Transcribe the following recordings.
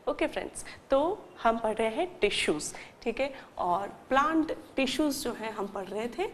Okay friends, तो हम पढ़ रहे हैं टिश्यूज, ठीक है, और प्लांट टिश्यूज जो है हम पढ़ रहे थे,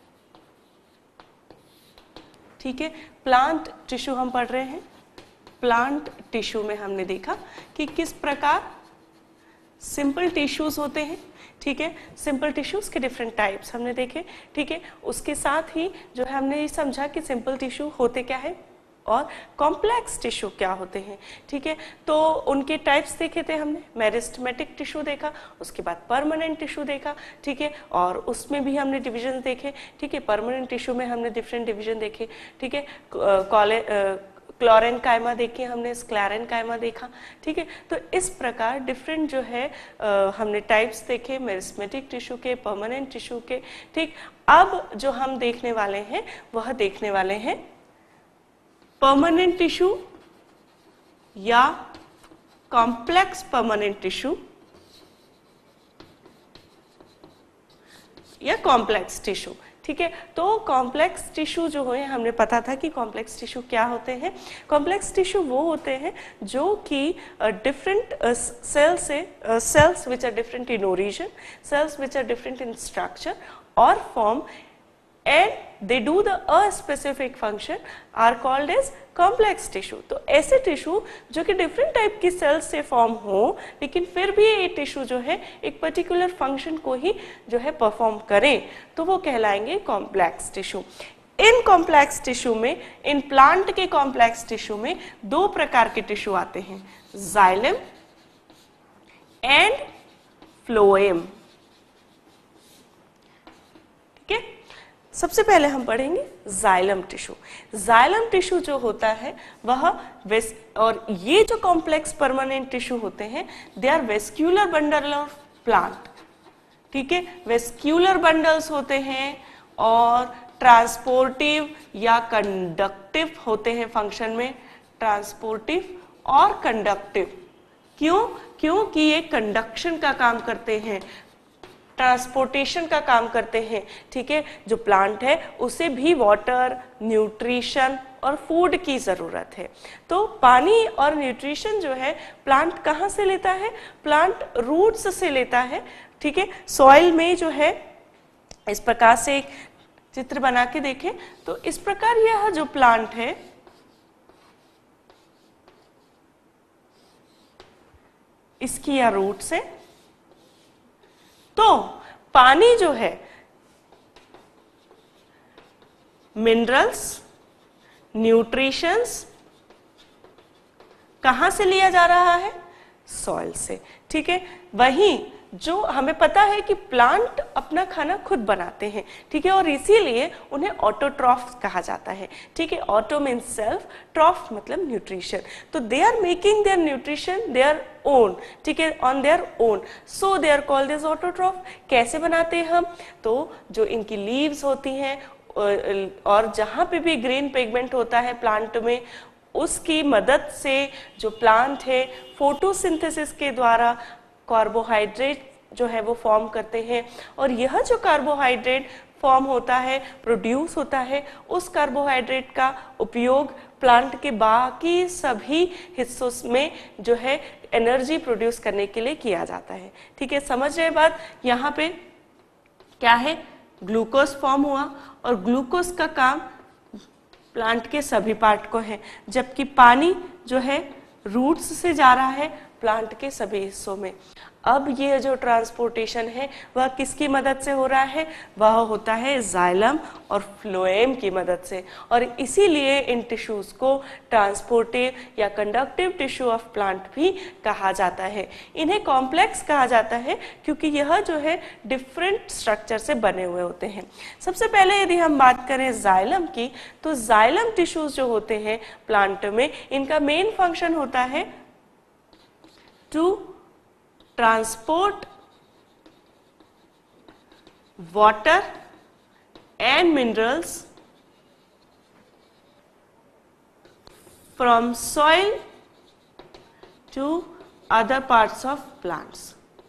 ठीक है। प्लांट टिश्यू हम पढ़ रहे हैं। प्लांट टिश्यू में हमने देखा कि किस प्रकार सिंपल टिश्यूज होते हैं, ठीक है। सिंपल टिश्यूज के डिफरेंट टाइप्स हमने देखे, ठीक है। उसके साथ ही जो है हमने ये समझा कि सिंपल टिश्यू होते क्या है और कॉम्प्लेक्स टिश्यू क्या होते हैं, ठीक है। तो उनके टाइप्स देखे थे हमने, मेरिस्टेमेटिक टिश्यू देखा, उसके बाद परमानेंट टिश्यू देखा, ठीक है, और उसमें भी हमने डिविजन देखे, ठीक है। परमानेंट टिश्यू में हमने डिफरेंट डिविजन देखे, ठीक है। क्लोरेन कायमा देखी हमने, स्क्लेरेन कायमा देखा, ठीक है। तो इस प्रकार डिफरेंट जो है हमने टाइप्स देखे मेरिस्टेमेटिक टिश्यू के, परमानेंट टिश्यू के, ठीक। अब जो हम देखने वाले हैं वह देखने वाले हैं परमानेंट टिश्यू या कॉम्प्लेक्स परमानेंट टिश्यू या कॉम्प्लेक्स टिश्यू, ठीक है। तो कॉम्प्लेक्स टिश्यू जो है हमने पता था कि कॉम्प्लेक्स टिश्यू क्या होते हैं। कॉम्प्लेक्स टिश्यू वो होते हैं जो कि different cells which are different in origin, cells which are different in structure और form and they do the a specific function are called as complex tissue। तो ऐसे टिश्यू जो कि डिफरेंट टाइप की सेल्स से फॉर्म हो लेकिन फिर भी ये टिश्यू जो है एक पर्टिकुलर फंक्शन को ही जो है परफॉर्म करें तो वो कहलाएंगे कॉम्प्लेक्स टिश्यू। इन कॉम्प्लेक्स टिश्यू में, इन प्लांट के कॉम्प्लेक्स टिश्यू में दो प्रकार के टिश्यू आते हैं, जाइलम एंड फ्लोएम, ठीक है। सबसे पहले हम पढ़ेंगे जाइलम टिश्यू। जाइलम टिश्यू जो होता है वह और ये जो कॉम्प्लेक्स परमानेंट टिश्यू होते हैं they are vascular bundle of plant, ठीक है। वेस्क्यूलर बंडल्स होते हैं और ट्रांसपोर्टिव या कंडक्टिव होते हैं फंक्शन में, ट्रांसपोर्टिव और कंडक्टिव। क्यों? क्योंकि ये कंडक्शन का काम करते हैं, ट्रांसपोर्टेशन का काम करते हैं, ठीक है। जो प्लांट है उसे भी वाटर, न्यूट्रिशन और फूड की जरूरत है। तो पानी और न्यूट्रिशन जो है प्लांट कहाँ से लेता है? प्लांट रूट्स से लेता है, ठीक है। सॉइल में जो है इस प्रकार से एक चित्र बना के देखें तो इस प्रकार यह जो प्लांट है इसकी यह रूट्स है। तो पानी जो है मिनरल्स, न्यूट्रिशंस कहां से लिया जा रहा है? सॉइल से, ठीक है। वहीं जो हमें पता है कि प्लांट अपना खाना खुद बनाते हैं, ठीक है, और इसीलिए उन्हें ऑटोट्रॉफ कहा जाता है, ठीक है। ऑटो मीन्स सेल्फ, ट्रॉफ मतलब न्यूट्रिशन। तो they are making their nutrition their own, ठीक है, on their own, so they are called as autotroph. कैसे बनाते हैं हम? तो जो इनकी लीव्स होती हैं और जहां पे भी ग्रीन पिगमेंट होता है प्लांट में उसकी मदद से जो प्लांट है फोटोसिंथेसिस के द्वारा कार्बोहाइड्रेट जो है वो फॉर्म करते हैं और यह जो कार्बोहाइड्रेट फॉर्म होता है, प्रोड्यूस होता है, उस कार्बोहाइड्रेट का उपयोग प्लांट के बाकी सभी हिस्सों में जो है एनर्जी प्रोड्यूस करने के लिए किया जाता है, ठीक है। समझ रहे बात? यहाँ पे क्या है? ग्लूकोज फॉर्म हुआ और ग्लूकोज का काम प्लांट के सभी पार्ट को है, जबकि पानी जो है रूट्स से जा रहा है प्लांट के सभी हिस्सों में। अब ये जो ट्रांसपोर्टेशन है वह किसकी मदद से हो रहा है? वह होता है जाइलम और फ्लोएम की मदद से, और इसीलिए इन टिश्यूज को ट्रांसपोर्टिव या कंडक्टिव टिश्यू ऑफ प्लांट भी कहा जाता है। इन्हें कॉम्प्लेक्स कहा जाता है क्योंकि यह जो है डिफरेंट स्ट्रक्चर से बने हुए होते हैं। सबसे पहले यदि हम बात करें जाइलम की, तो जाइलम टिश्यूज जो होते हैं प्लांट में इनका मेन फंक्शन होता है to transport water and minerals from soil to other parts of plants।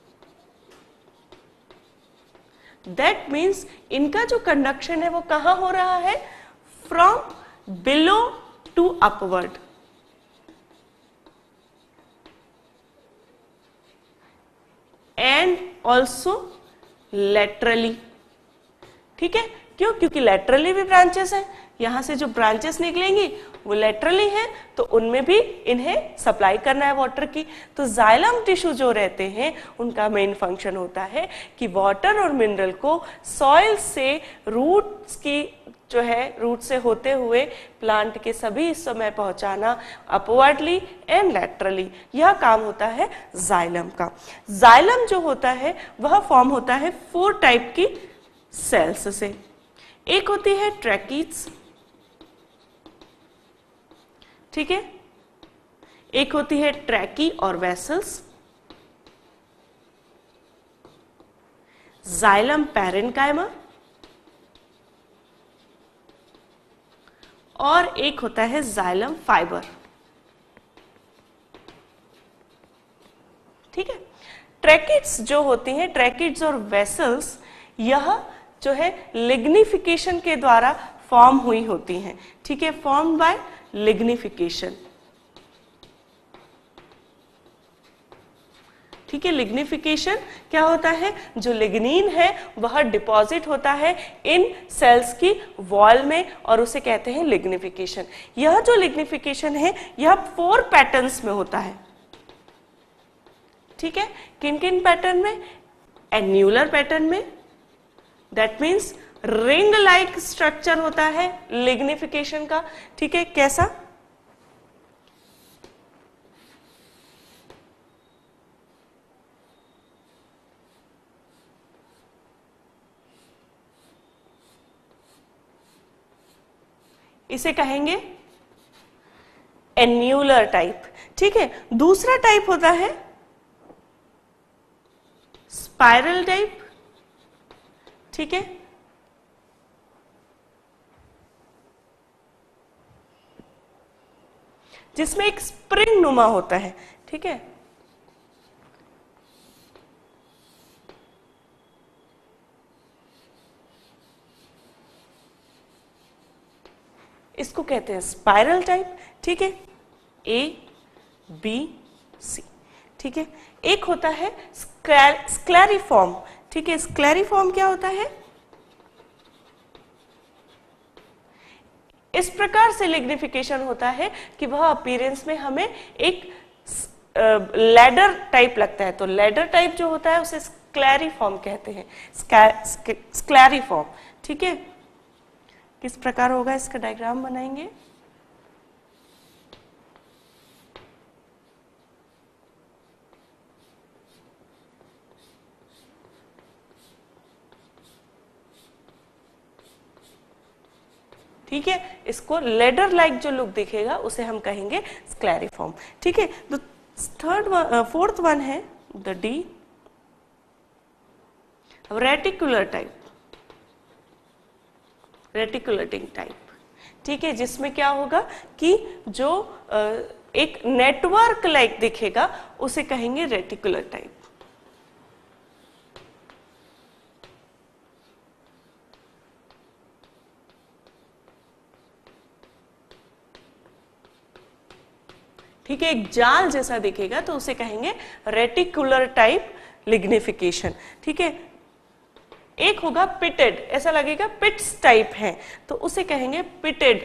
That means इनका जो कंडक्शन है वो कहाँ हो रहा है? From below to upward। Also laterally. ठीक है, क्यों? क्योंकि लेटरली भी ब्रांचेस है, यहां से जो ब्रांचेस निकलेंगी वो लेटरली है, तो उनमें भी इन्हें सप्लाई करना है वाटर की। तो जाइलम टिश्यू जो रहते हैं उनका मेन फंक्शन होता है कि वाटर और मिनरल को सॉइल से रूट्स की जो है रूट से होते हुए प्लांट के सभी हिस्सों में पहुंचाना अपवर्डली एंड लैटरली, यह काम होता है जाइलम का। जाइलम जो होता है वह फॉर्म होता है 4 टाइप की सेल्स से। एक होती है ट्रैकीड्स, ठीक है, एक होती है ट्रैकी और वेसल्स, जाइलम पैरेन्काइमा, और एक होता है जाइलम फाइबर। ठीक है, ट्रैकिड्स जो होती हैं, ट्रैकिड्स और वेसल्स, यह जो है लिग्निफिकेशन के द्वारा फॉर्म हुई होती हैं। ठीक है, फॉर्म बाय लिग्निफिकेशन। ठीक है, लिग्निफिकेशन क्या होता है? जो लिग्निन है वह डिपॉजिट होता है इन सेल्स की वॉल में और उसे कहते हैं लिग्निफिकेशन। यह जो लिग्निफिकेशन है यह 4 पैटर्न्स में होता है। ठीक है, किन किन पैटर्न में? एन्यूलर पैटर्न में, that means ring like structure होता है लिग्निफिकेशन का। ठीक है, कैसा? इसे कहेंगे एन्यूलर टाइप। ठीक है, दूसरा टाइप होता है स्पाइरल टाइप। ठीक है, जिसमें एक स्प्रिंग नुमा होता है। ठीक है, इसको कहते हैं स्पाइरल टाइप। ठीक है, A, B, C। ठीक है, एक होता है स्क्लेरिफॉर्म। ठीक है, स्क्लेरिफॉर्म क्या होता है? इस प्रकार से लिग्निफिकेशन होता है कि वह अपीयरेंस में हमें एक लैडर टाइप लगता है। तो लैडर टाइप जो होता है उसे स्क्लेरिफॉर्म कहते हैं, स्क्लेरिफॉर्म। ठीक है, किस प्रकार होगा इसका डायग्राम बनाएंगे। ठीक है, इसको लेडर लाइक जो लुक दिखेगा उसे हम कहेंगे स्क्लेरिफॉर्म। ठीक है, तो फोर्थ वन है the D, reticular type, reticulating type. ठीक है, जिसमें क्या होगा कि जो एक नेटवर्क लाइक दिखेगा उसे कहेंगे रेटिकुलर टाइप। ठीक है, एक जाल जैसा दिखेगा तो उसे कहेंगे रेटिकुलर टाइप लिग्निफिकेशन। ठीक है, एक होगा पिटेड, ऐसा लगेगा पिट्स टाइप है तो उसे कहेंगे पिटेड।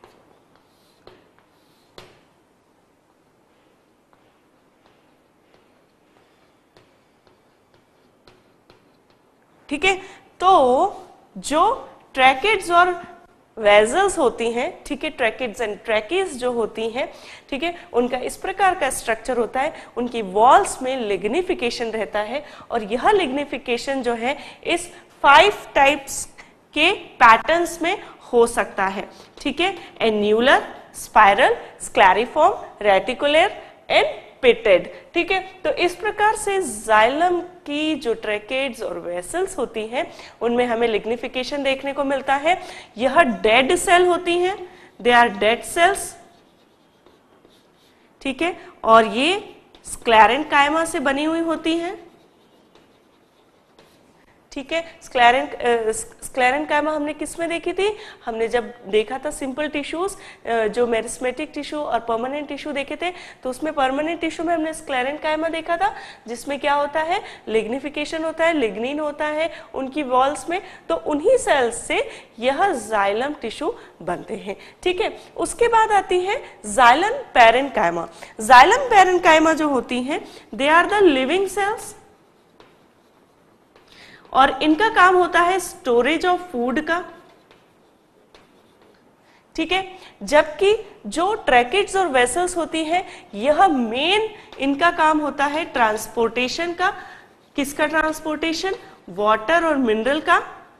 ठीक है, तो जो ट्रैकिड्स और वेजल्स होती हैं, ठीक है, ट्रैकिड्स एंड ट्रैकीज जो होती हैं, ठीक है, उनका इस प्रकार का स्ट्रक्चर होता है। उनकी वॉल्स में लिग्निफिकेशन रहता है और यह लिग्निफिकेशन जो है इस 5 टाइप्स के पैटर्न्स में हो सकता है। ठीक है, annular, spiral, scalariform, reticular and pitted. ठीक है, तो इस प्रकार से जाइलम की जो ट्रैकेड्स और वेसल्स होती हैं उनमें हमें लिग्निफिकेशन देखने को मिलता है। यह डेड सेल होती हैं, दे आर डेड सेल्स। ठीक है, और ये स्क्लेरेन्काइमा से बनी हुई होती हैं। ठीक है। स्क्लेरेन्काइमा हमने किस में देखी थी? हमने जब देखा था सिंपल टिश्यूज, जो मेरिस्मेटिक टिश्यू और परमानेंट टिश्यू देखे थे, तो उसमें परमानेंट टिश्यू में हमने स्क्लेरेन्काइमा देखा था, जिसमें क्या होता है, लिग्निफिकेशन होता है, लिग्निन होता है उनकी वॉल्स में, तो उन्हीं सेल्स से यह जाइलम टिश्यू बनते हैं। ठीक है। उसके बाद आती है जाइलम पैरेन्काइमा। जाइलम पैरेन्काइमा जो होती हैं, they are the living cells, और इनका काम होता है स्टोरेज ऑफ फूड का। ठीक है। जबकि जो ट्रैकेट्स और वेसल्स होती है, यह मेन इनका काम होता है ट्रांसपोर्टेशन का। किसका ट्रांसपोर्टेशन? वाटर और मिनरल का।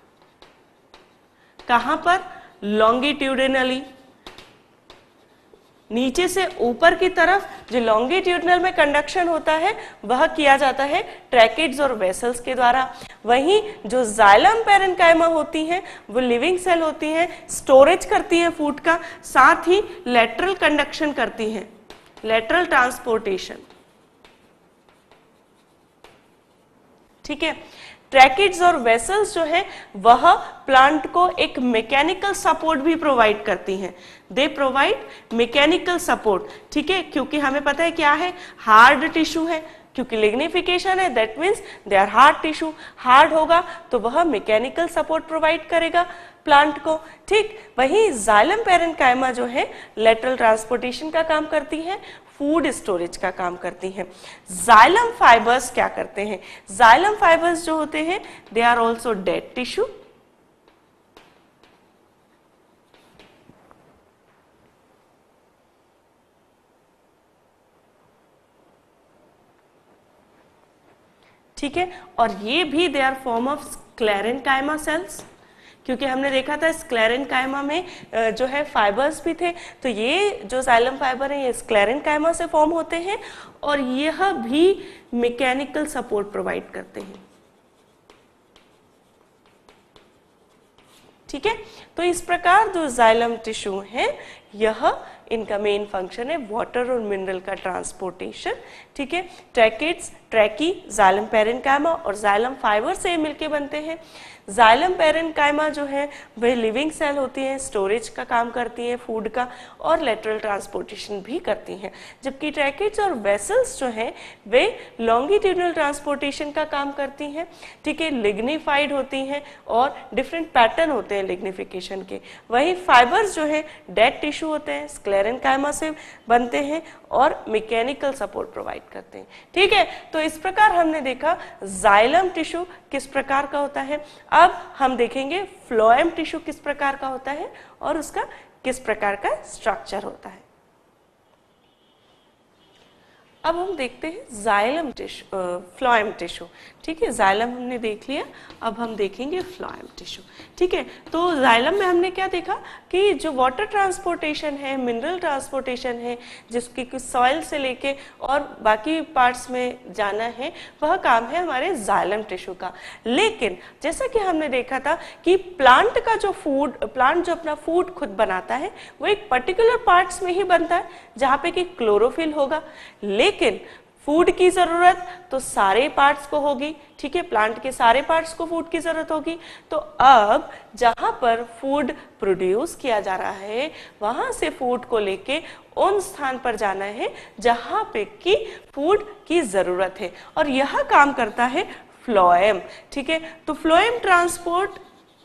कहां पर? लॉन्गिट्यूडिनली, नीचे से ऊपर की तरफ जो लॉन्गिट्यूडनल में कंडक्शन होता है वह किया जाता है ट्रैकेट्स और वेसल्स के द्वारा। वहीं जो जाइलम पैरेन्काइमा होती हैं वो लिविंग सेल होती हैं, स्टोरेज करती हैं फूड का, साथ ही लेटरल कंडक्शन करती हैं, लेटरल ट्रांसपोर्टेशन। ठीक है। ट्रैकेट्स और वेसल्स जो है वह प्लांट को एक मैकेनिकल सपोर्ट भी प्रोवाइड करती हैं। They provide mechanical support. ठीक है। क्योंकि हमें पता है क्या है, हार्ड टिश्यू है, क्योंकि लिग्निफिकेशन है, that means they are hard tissue. Hard होगा तो वह मैकेनिकल सपोर्ट प्रोवाइड करेगा प्लांट को। ठीक। वहीं जाइलम पैरेन्काइमा जो है लेटरल ट्रांसपोर्टेशन का काम करती है, फूड स्टोरेज का काम करती हैं। जाइलम फाइबर्स क्या करते हैं? जाइलम फाइबर्स जो होते हैं, they are also dead tissue. ठीक है। और ये भी they are form of sclerenchyma cells, क्योंकि हमने देखा था स्क्लेरेन्काइमा में जो है फाइबर्स भी थे, तो ये जो जाइलम फाइबर है ये स्क्लेरेन्काइमा से फॉर्म होते हैं, और यह भी मैकेनिकल सपोर्ट प्रोवाइड करते हैं। ठीक है। तो इस प्रकार जो जाइलम टिश्यू है, यह इनका मेन फंक्शन है वाटर और मिनरल का ट्रांसपोर्टेशन। ठीक है। ट्रैकेट्स, ट्रैकी, जाइलम पैरेन्काइमा और जाइलम फाइबर से मिलके बनते हैं। जाइलम पैरेन्काइमा जो है वह लिविंग सेल होती है, स्टोरेज का काम करती है फूड का, और लेटरल ट्रांसपोर्टेशन भी करती हैं। जबकि ट्रैकेट्स और वेसल्स जो हैं वे लॉन्गिट्यूडनल ट्रांसपोर्टेशन का काम करती हैं। ठीक है। लिग्निफाइड होती हैं और डिफरेंट पैटर्न होते हैं लिग्निफिकेशन के। वही फाइबर्स जो है डेड टिश्यू होते हैं, स्क्लेरेन्काइमा से बनते हैं और मैकेनिकल सपोर्ट प्रोवाइड करते हैं। ठीक है। तो इस प्रकार हमने देखा जाइलम टिश्यू किस प्रकार का होता है। अब हम देखेंगे फ्लोएम टिश्यू किस प्रकार का होता है और उसका किस प्रकार का स्ट्रक्चर होता है। अब हम देखते हैं जाइलम टिश्यू, फ्लोएम टिश्यू। ठीक है। जाइलम हमने देख लिया, अब हम देखेंगे फ्लोएम टिश्यू। ठीक है। तो जाइलम में हमने क्या देखा कि जो वाटर ट्रांसपोर्टेशन है, मिनरल ट्रांसपोर्टेशन है, जिसकी कुछ सॉइल से लेके और बाकी पार्ट्स में जाना है, वह काम है हमारे जाइलम टिश्यू का। लेकिन जैसा कि हमने देखा था कि प्लांट का जो फूड, प्लांट जो अपना फूड खुद बनाता है वो एक पर्टिकुलर पार्ट्स में ही बनता है जहाँ पे कि क्लोरोफिल होगा, लेकिन फूड की जरूरत तो सारे पार्ट्स को होगी। ठीक है। प्लांट के सारे पार्ट्स को फूड की जरूरत होगी। तो अब जहां पर फूड प्रोड्यूस किया जा रहा है वहां से फूड को लेके उन स्थान पर जाना है जहां पे कि फूड की जरूरत है, और यह काम करता है फ्लोएम। ठीक है। तो phloem transport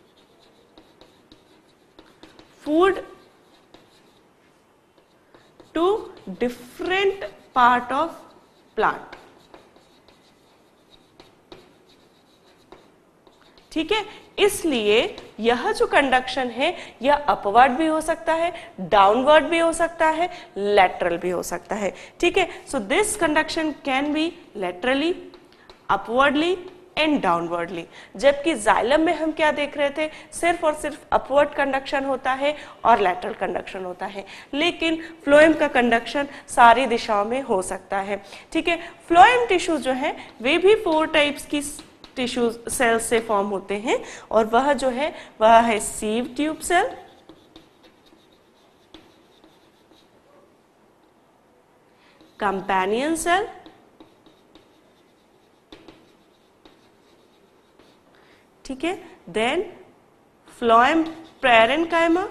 food to different part of plant. ठीक है। इसलिए यह जो कंडक्शन है यह अपवर्ड भी हो सकता है, डाउनवर्ड भी हो सकता है, लेटरल भी हो सकता है। ठीक है। So this conduction can be laterally, upwardly and downwardly. जबकि जाइलम में हम क्या देख रहे थे, सिर्फ और सिर्फ अपवर्ड कंडक्शन होता है और लेटरल कंडक्शन होता है, लेकिन फ्लोएम का कंडक्शन सारी दिशाओं में हो सकता है। ठीक है। फ्लोएम टिश्यू जो है वे भी 4 टाइप्स की टिश्यू सेल से फॉर्म होते हैं, और वह जो है वह है sieve tube cell, companion cell, ठीक है, then phloem parenchyma,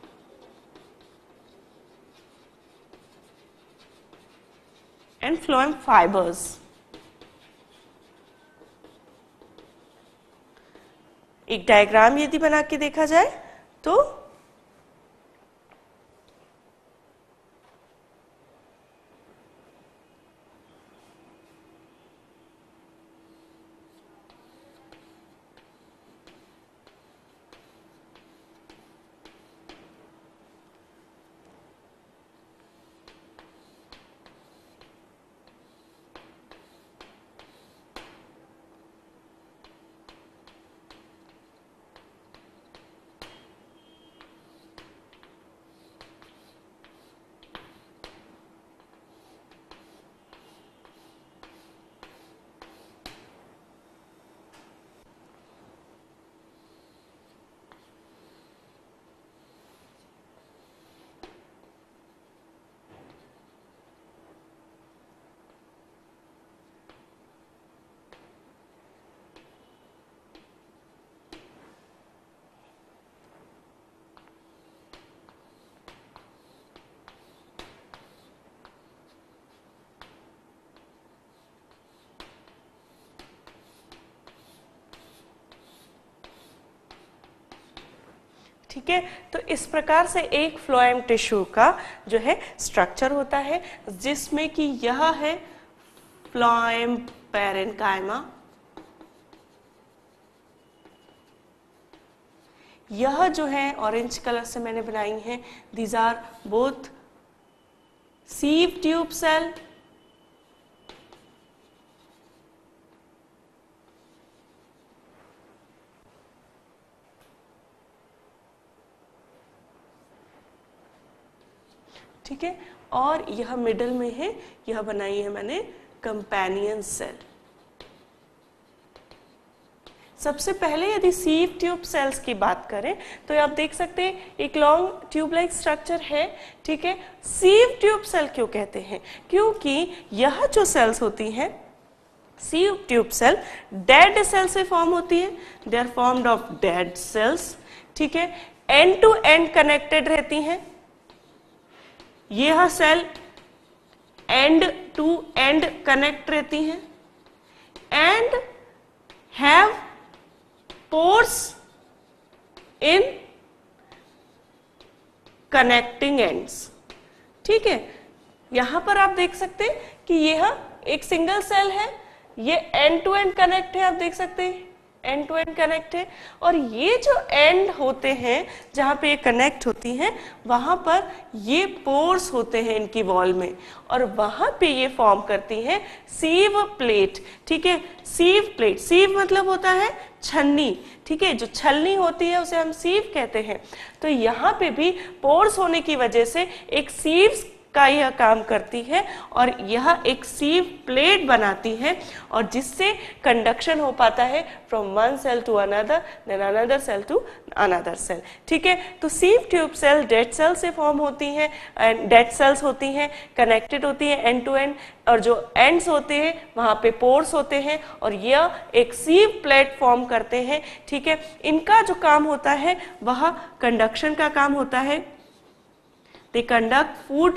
and phloem fibres. एक डायग्राम यदि बना के देखा जाए तो ठीक है, तो इस प्रकार से एक फ्लोएम टिश्यू का जो है स्ट्रक्चर होता है, जिसमें कि यह है फ्लोएम पैरेन्काइमा, यह जो है ऑरेंज कलर से मैंने बनाई है, these are both sieve tube cell, ठीक है, और यह मिडल में है, यह बनाई है मैंने कंपेनियन सेल। सबसे पहले यदि सीव ट्यूब सेल्स की बात करें तो आप देख सकते हैं एक लॉन्ग ट्यूब लाइक स्ट्रक्चर है, ठीक है। सीव ट्यूब सेल क्यों कहते हैं? क्योंकि यह जो सेल्स होती हैं sieve tube cell dead cell से फॉर्म होती है, they are formed of dead cells, ठीक है, एंड टू एंड कनेक्टेड रहती हैं। यह cell end to end connect रहती हैं and have pores in connecting ends, ठीक है। यहां पर आप देख सकते हैं कि यह एक सिंगल सेल है, ये एंड टू एंड कनेक्ट है, आप देख सकते हैं एंड टू एंड कनेक्ट है, और ये जो एंड होते हैं जहां पे ये कनेक्ट होती हैं वहां पर ये पोर्स होते हैं इनकी वॉल में, और वहां पे ये फॉर्म करती हैं सीव प्लेट, ठीक है। सीव प्लेट, सीव मतलब होता है छन्नी, ठीक है, जो छलनी होती है उसे हम सीव कहते हैं। तो यहाँ पे भी पोर्स होने की वजह से एक सीव का यह काम करती है और यह एक सीव प्लेट बनाती है, और जिससे कंडक्शन हो पाता है from one cell to another, then another cell to another cell, ठीक है। तो sieve tube cell dead cell से फॉर्म होती हैं, एंड डेड सेल्स होती हैं, कनेक्टेड होती हैं एंड टू एंड, और जो एंड्स होते हैं वहां पे पोर्स होते हैं और यह एक सीव प्लेट फॉर्म करते हैं, ठीक है। इनका जो काम होता है वह कंडक्शन का काम होता है, दे कंडक्ट फूड,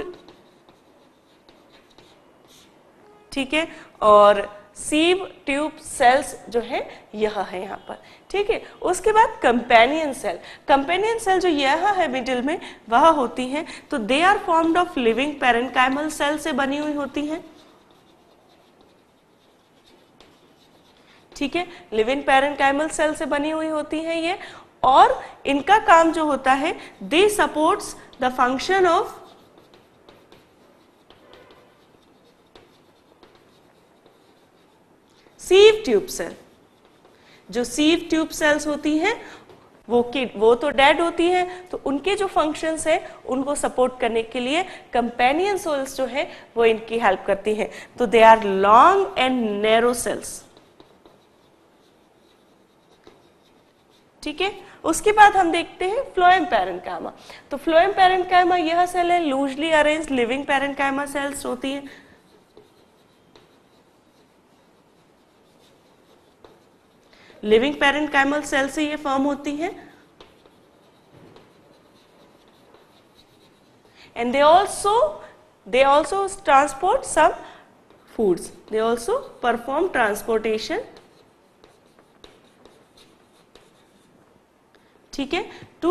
ठीक है। और सीव ट्यूब सेल्स जो है यह है यहाँ पर, ठीक है। उसके बाद कंपेनियन सेल, कंपेनियन सेल जो यह है मिडिल में वह होती हैं, तो they are formed of living parenchymal cell से बनी हुई होती हैं, ठीक है, लिविंग पैरेन्काइमल सेल से बनी हुई होती हैं ये, और इनका काम जो होता है they supports the function of sieve tube cell. जो सीव ट्यूब सेल्स होती हैं वो तो डेड होती हैं, तो उनके जो फंक्शंस हैं उनको सपोर्ट करने के लिए कंपेनियन सेल्स जो है वो इनकी हेल्प करती हैं। तो they are long and narrow cells, ठीक है। उसके बाद हम देखते हैं फ्लोएम पैरेन्काइमा। तो फ्लोएम पैरेन्काइमा यह सेल है, loosely arranged living parenchyma cells होती हैं, लिविंग पैरेन्काइमल सेल से ये फॉर्म होती हैं। And they also transport some foods. They also perform transportation, ठीक है, to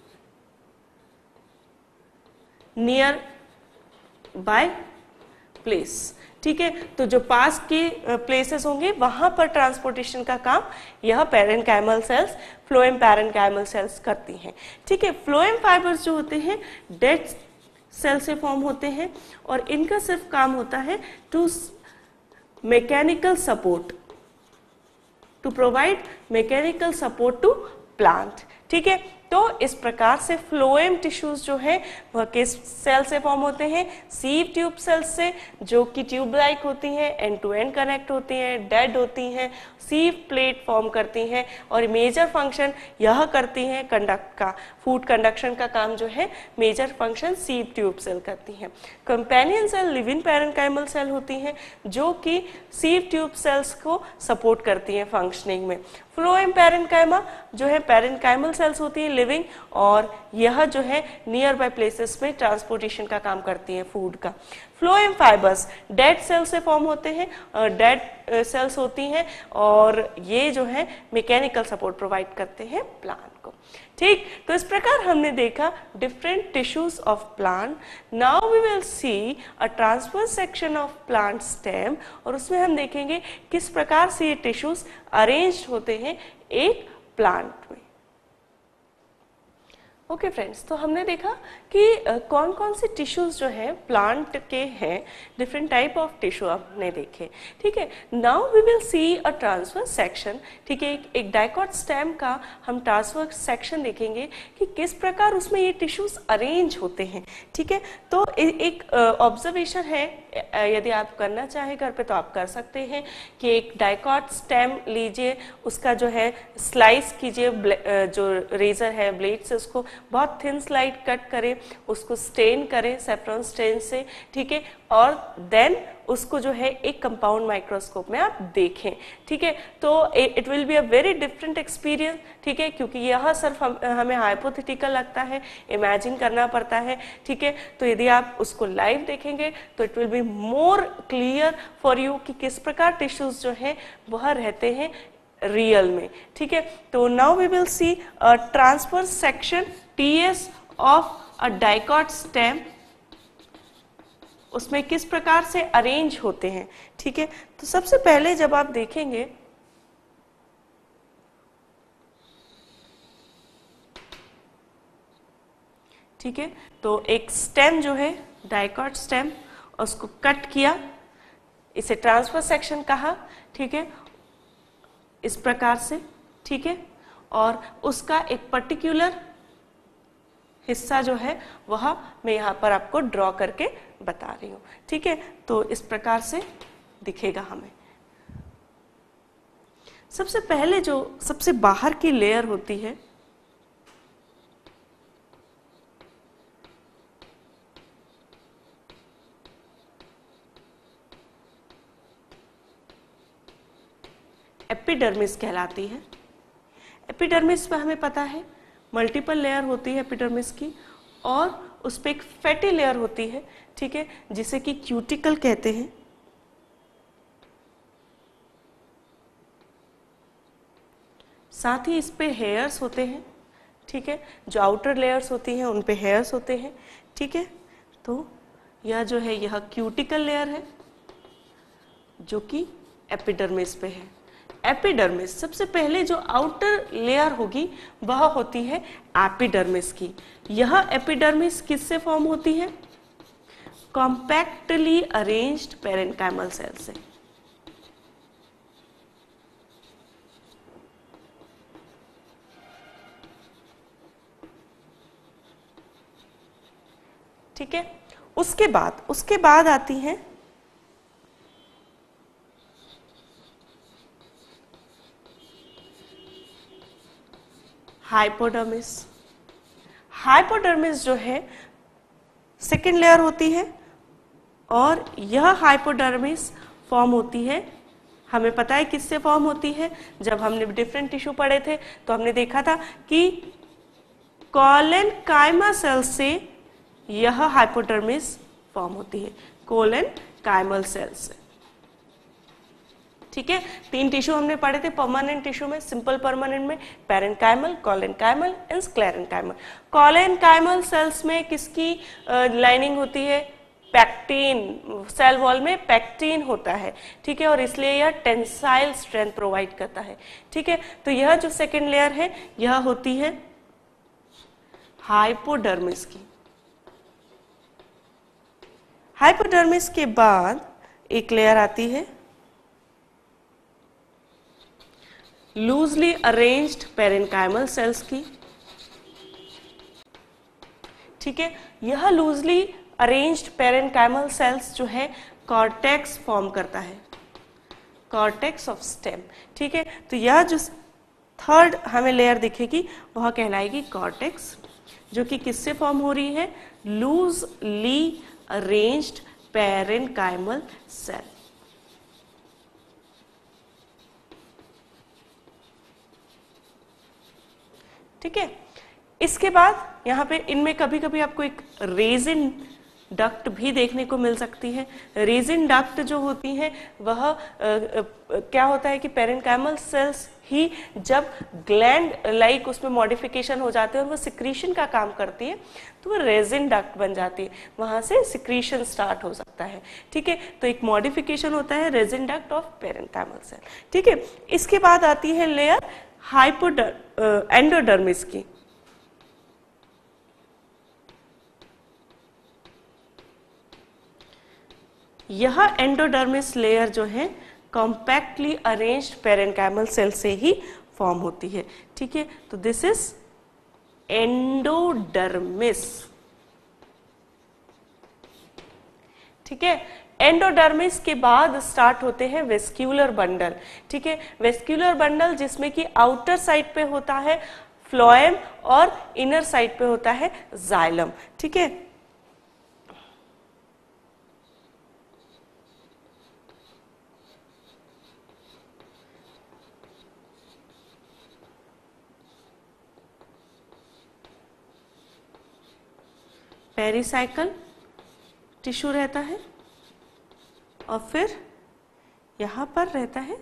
near by place, ठीक है। तो जो पास के प्लेसेस होंगे वहां पर ट्रांसपोर्टेशन का काम यह parenchymal cells, phloem parenchymal cells करती हैं, ठीक है। फ्लोएम फाइबर्स जो होते हैं डेड सेल से फॉर्म होते हैं और इनका सिर्फ काम होता है to mechanical support, to provide mechanical support to plant, ठीक है। तो इस प्रकार से फ्लोएम टिश्यूज जो है वह किस सेल से फॉर्म होते हैं, सीव ट्यूब सेल्स से, जो कि ट्यूब लाइक होती हैं, एंड टू एंड कनेक्ट होती हैं, डेड होती हैं, सीव प्लेट फॉर्म करती हैं और मेजर फंक्शन यह करती हैं कंडक्ट का, फूड कंडक्शन का काम जो है major function sieve tube cell करती हैं। Companion cell living parenchymal cell होती हैं जो कि सीव ट्यूब सेल्स को सपोर्ट करती हैं फंक्शनिंग में। फ्लोएम पैरेन्काइमा जो है पैरेन्काइमल सेल्स होती हैं लिविंग, और यह जो है नियर बाय प्लेसेस में ट्रांसपोर्टेशन का काम करती हैं फूड का। फ्लोएम फाइबर्स डेड सेल से फॉर्म होते हैं, डेड सेल्स होती हैं और ये जो है मैकेनिकल सपोर्ट प्रोवाइड करते हैं प्लांट को, ठीक। तो इस प्रकार हमने देखा different tissues of plant. Now we will see a transverse section of plant stem, और उसमें हम देखेंगे किस प्रकार से ये टिश्यूज अरेंज होते हैं एक प्लांट में। ओके फ्रेंड्स, तो हमने देखा कि कौन कौन से टिश्यूज जो है प्लांट के हैं, डिफरेंट टाइप ऑफ टिश्यू हमने देखे, ठीक है। Now we will see a transverse section, ठीक है। एक डाइकॉट स्टेम का हम ट्रांसवर्स सेक्शन देखेंगे कि किस प्रकार उसमें ये टिश्यूज अरेंज होते हैं, ठीक है। तो एक ऑब्जर्वेशन है, यदि आप करना चाहें घर पे तो आप कर सकते हैं कि एक डाइकॉट स्टेम लीजिए, उसका जो है स्लाइस कीजिए, जो रेजर है ब्लेड से उसको बहुत थिन स्लाइड कट करें, उसको स्टेन करें सेफ्रॉन स्टेन से, ठीक है, और देन उसको जो है एक कंपाउंड माइक्रोस्कोप में आप देखें, ठीक है। तो it will be a very different experience, ठीक है, क्योंकि यह सिर्फ हमें हाइपोथेटिकल लगता है, इमेजिन करना पड़ता है, ठीक है। तो यदि आप उसको लाइव देखेंगे तो it will be more clear for you कि किस प्रकार टिश्यूज जो है वह रहते हैं रियल में, ठीक है। तो now we will see a transverse section TS of a dicot stem, उसमें किस प्रकार से अरेंज होते हैं, ठीक है। तो सबसे पहले जब आप देखेंगे ठीक है, तो एक स्टेम जो है डाइकॉट स्टेम, उसको कट किया, इसे ट्रांसवर्स सेक्शन कहा, ठीक है, इस प्रकार से, ठीक है। और उसका एक पर्टिकुलर हिस्सा जो है वह मैं यहाँ पर आपको ड्रॉ करके बता रही हूँ, ठीक है। तो इस प्रकार से दिखेगा हमें। सबसे पहले जो सबसे बाहर की लेयर होती है एपिडर्मिस कहलाती है। एपिडर्मिस में हमें पता है मल्टीपल लेयर होती है एपिडर्मिस की, और उस पर एक फैटी लेयर होती है, ठीक है, जिसे कि क्यूटिकल कहते हैं। साथ ही इस पे हेयर्स होते हैं, ठीक है, जो आउटर लेयर्स होती हैं उन पे हेयर्स होते हैं, ठीक है। तो यह जो है यह क्यूटिकल लेयर है जो कि एपिडर्मिस पे है। एपिडर्मिस सबसे पहले जो आउटर लेयर होगी वह होती है एपिडर्मिस की। यह एपिडर्मिस किससे फॉर्म होती है? कॉम्पैक्टली अरेंज्ड पैरेन्काइमल सेल से। ठीक है, उसके बाद आती हैं हाइपोडर्मिस। हाइपोडर्मिस जो है सेकेंड लेयर होती है, और यह हाइपोडर्मिस फॉर्म होती है हमें पता है किससे फॉर्म होती है। जब हमने डिफरेंट टिश्यू पढ़े थे तो हमने देखा था कि कोलेनकाइमा सेल से यह हाइपोडर्मिस फॉर्म होती है, कोलेनकाइमल सेल से। ठीक है, 3 टिश्यू हमने पढ़े थे परमानेंट टिश्यू में, सिंपल परमानेंट में, parenchymal, collenchymal and sclerenchymal. Collenchymal cells में किसकी लाइनिंग होती है? पैक्टिन, सेल वॉल में पैक्टिन होता है। ठीक है, और इसलिए यह टेंसाइल स्ट्रेंथ प्रोवाइड करता है। ठीक है, तो यह जो सेकेंड लेयर है यह होती है हाइपोडर्मिस की। हाइपोडर्मिस के बाद एक लेयर आती है लूजली अरेंज्ड पेरेन्काइमल सेल्स की। ठीक है, यह लूजली अरेंज्ड पेरेन्काइमल सेल्स जो है कॉर्टेक्स फॉर्म करता है, कॉर्टेक्स ऑफ स्टेम। ठीक है, तो यह जो थर्ड हमें लेयर दिखेगी वह कहलाएगी कॉर्टेक्स, जो कि किससे फॉर्म हो रही है? Loosely arranged parenchymal cell. ठीक है, इसके बाद यहाँ पे इनमें कभी कभी आपको एक रेजिन डक्ट भी देखने को मिल सकती है। रेजिन डक्ट जो होती है वह क्या होता है कि पेरेन्काइमल सेल्स ही जब ग्लैंड लाइक उसमें मॉडिफिकेशन हो जाते हैं और वो सिक्रीशन का काम करती है तो वो रेजिन डक्ट बन जाती है, वहां से सिक्रीशन स्टार्ट हो सकता है। ठीक है, तो एक मॉडिफिकेशन होता है resin duct of parenchymal cell. ठीक है, इसके बाद आती है लेयर एंडोडर्मिस की। यह एंडोडर्मिस लेयर जो है कॉम्पैक्टली अरेंज्ड पेरेन्काइमल सेल से ही फॉर्म होती है। ठीक है, तो दिस इज एंडोडर्मिस। ठीक है, एंडोडर्मिस के बाद स्टार्ट होते हैं वेस्क्यूलर बंडल। ठीक है, वेस्क्यूलर बंडल जिसमें कि आउटर साइड पे होता है फ्लोएम और इनर साइड पे होता है जाइलम। ठीक है, पेरिसाइकल टिश्यू रहता है और फिर यहां पर रहता है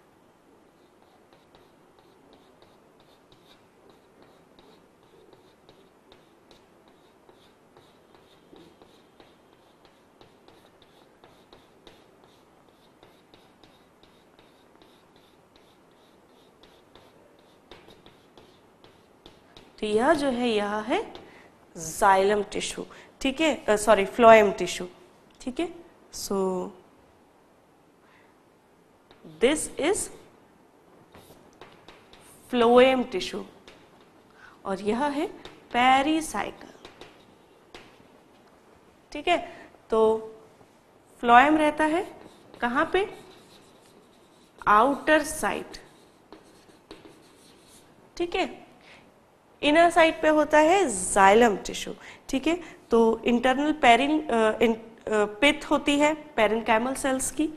तो यह जो है यह है जाइलम टिश्यू। ठीक है, सॉरी फ्लोएम टिश्यू। ठीक है, so this is phloem tissue और यह है पेरिसाइकल। ठीक है, तो फ्लोएम रहता है कहां पे? Outer side. ठीक है, इनर साइड पे होता है जाइलम टिश्यू। ठीक है, तो इंटरनल पिथ होती है पेरेन्काइमल सेल्स की।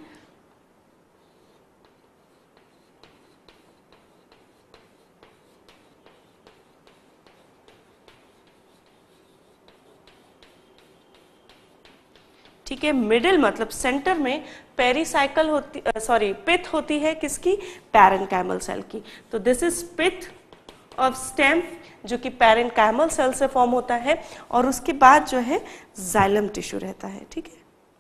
ठीक है, मिडिल मतलब सेंटर में पेरिसाइकल होती पिथ होती है किसकी? पेरेन्काइमल सेल की। तो this is pith of stem जो कि पेरेन्काइमल सेल से फॉर्म होता है और उसके बाद जो है जाइलम टिश्यू रहता है। ठीक है,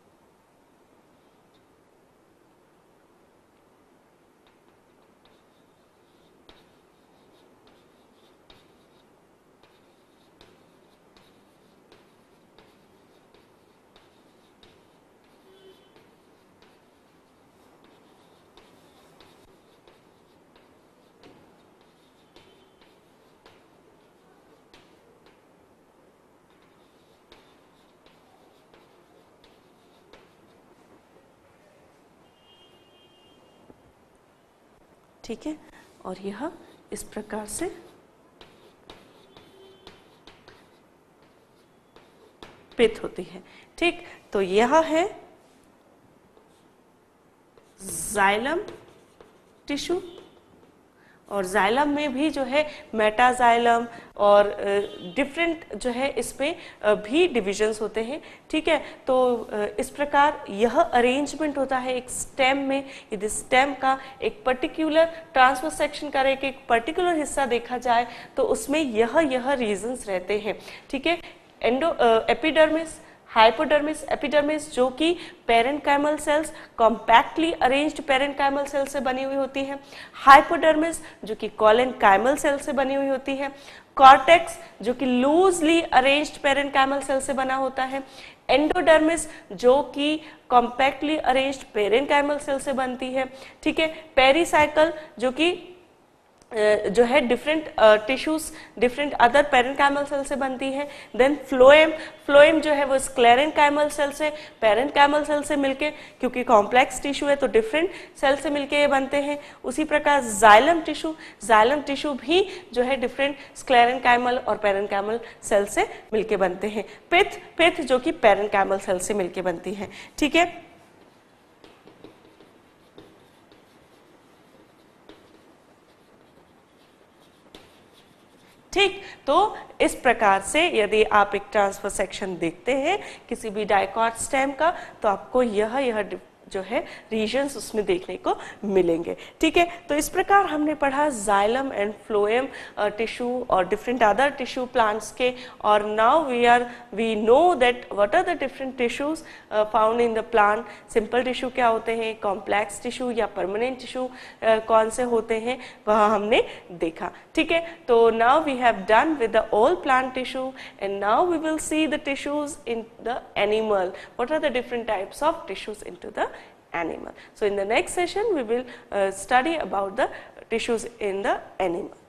ठीक है, और यह इस प्रकार से पिथ होती है। ठीक, तो यह है जाइलम टिश्यू, और जाइलम में भी जो है मेटाजाइलम और डिफरेंट जो है इसमें भी डिविजन्स होते हैं, ठीक है। तो इस प्रकार यह अरेंजमेंट होता है एक स्टेम में। यदि स्टेम का एक पर्टिकुलर ट्रांसवर्स सेक्शन का एक पर्टिकुलर हिस्सा देखा जाए तो उसमें यह रीजन्स रहते हैं, ठीक है। एपिडर्मिस, हाइपोडर्मिस, एपिडर्मिस जो कि parenchymal cells, compactly arranged parenchymal cell से बनी हुई होती है। हाइपोडर्मिस जो कि कॉलेनकाइमल सेल से बनी हुई होती है। कॉर्टेक्स जो कि लूजली अरेंज्ड पेरेन्काइमल सेल से बना होता है। एंडोडर्मिस जो कि कॉम्पैक्टली अरेंज्ड पेरेन्काइमल सेल से बनती है, ठीक है। पेरिसाइकल जो कि जो है different tissues, different other parenchymal cell से बनती है। देन फ्लोएम, फ्लोएम जो है वो स्क्लेरेन्काइमल सेल से, पेरेन्काइमल सेल से मिलके, क्योंकि कॉम्प्लेक्स टिश्यू है तो डिफरेंट सेल से मिलके ये बनते हैं। उसी प्रकार जाइलम टिश्यू, जाइलम टिश्यू भी जो है डिफरेंट स्क्लेरेन्काइमल और पेरेन्काइमल सेल से मिलके बनते हैं। पिथ, पिथ जो कि पेरेन्काइमल सेल से मिलके बनती है, ठीक है। ठीक, तो इस प्रकार से यदि आप एक ट्रांसफर सेक्शन देखते हैं किसी भी डाइकॉट स्टेम का तो आपको यह जो है रीजन्स उसमें देखने को मिलेंगे, ठीक है। तो इस प्रकार हमने पढ़ा जाइलम एंड फ्लोएम टिश्यू और डिफरेंट अदर टिश्यू प्लांट्स के। और now we know that what are the different tissues found in the plant. Simple tissue क्या होते हैं, कॉम्प्लेक्स टिश्यू या परमानेंट टिश्यू कौन से होते हैं, वह हमने देखा, ठीक है। तो now we have done with the all plant tissue and now we will see the tissues in the animal, what are the different types of tissues into the animal. So in the next session we will study about the tissues in the animal.